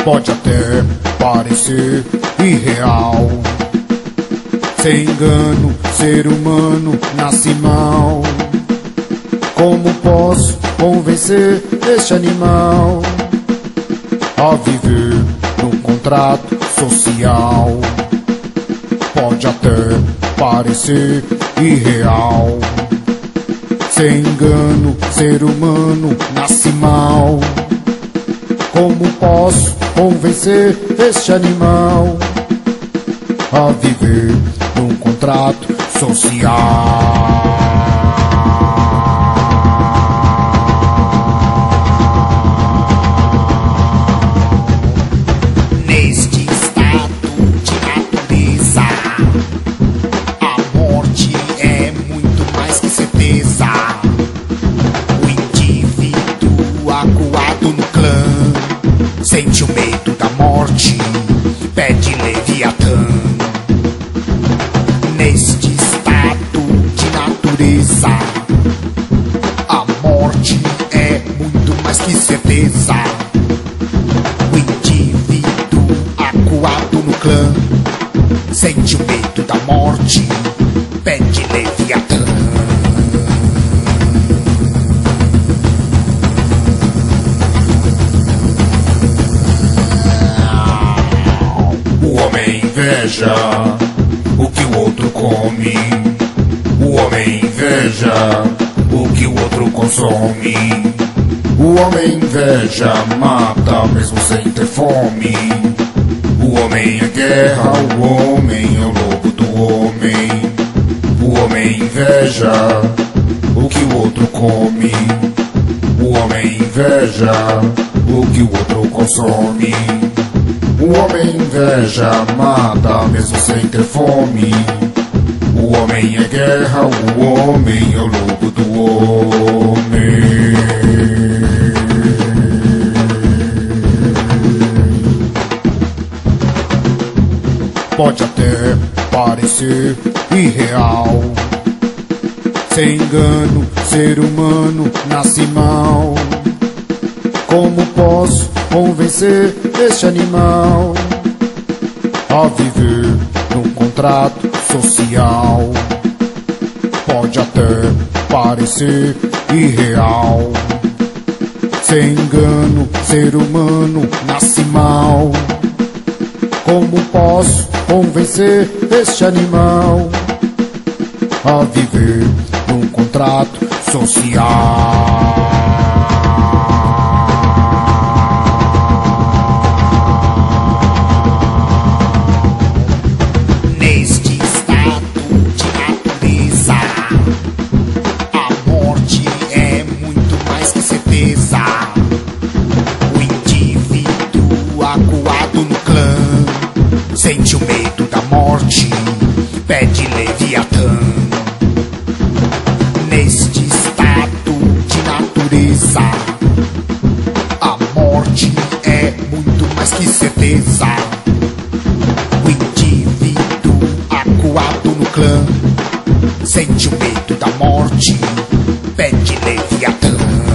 Pode até parecer irreal, sem engano, ser humano nasce mal. Como posso convencer este animal a viver num contrato social? Pode até parecer irreal, sem engano, ser humano nasce mal. Como posso convencer este animal a viver num contrato social? Neste estado de natureza, a morte é muito mais que certeza. O indivíduo acuado no clã sente o medo da morte, pede Leviatã. Neste estado de natureza, a morte é muito mais que certeza. O indivíduo acuado no clã sente o medo da morte, pede Leviatã. O homem inveja o que o outro come. O homem inveja o que o outro consome. O homem inveja mata mesmo sem ter fome. O homem é guerra, o homem é o lobo do homem. O homem inveja o que o outro come. O homem inveja o que o outro consome. O homem inveja mata mesmo sem ter fome. O homem é guerra, o homem é o lobo do homem. Pode até parecer irreal, sem engano, ser humano nasce mal. Como posso convencer este animal a viver num contrato social? Pode até parecer irreal, sem engano, ser humano nasce mal. Como posso convencer este animal a viver num contrato social? Neste estado de natureza, a morte é muito mais que certeza. O indivíduo acuado no clã sente o medo da morte, pede Leviatã. Neste estado de natureza, a morte é muito mais que certeza. O indivíduo acuado no clã sente o medo da morte, pede Leviatã.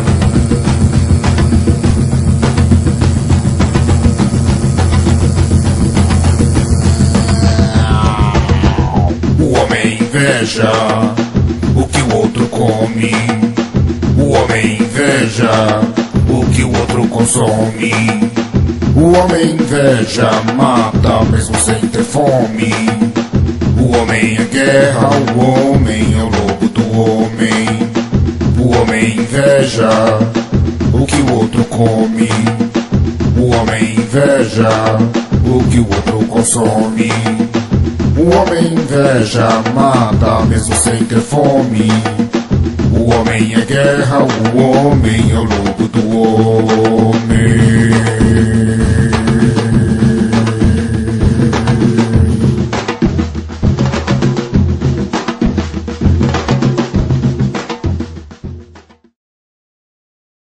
O homem inveja o que o outro come. O homem inveja o que o outro consome. O homem inveja mata mesmo sem ter fome. O homem é guerra, o homem é o lobo do homem. O homem inveja o que o outro come. O homem inveja o que o outro consome. O homem inveja mata mesmo sem ter fome. O homem é guerra, o homem é o lobo do homem.